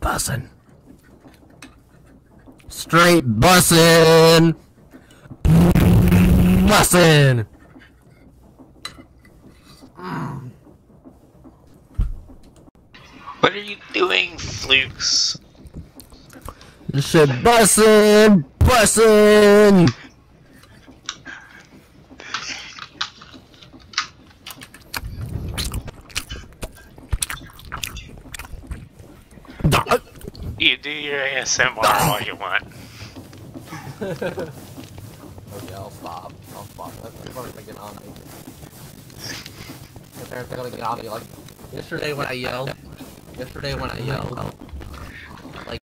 bussin'. Straight bussin'. Bussin'. What are you doing, FLOOX? This shit bussin'. Bussin'. You do your ASMR all you want. Okay, I'll stop. That's probably gonna get on me. My parents are gonna get on me like yesterday when I yelled.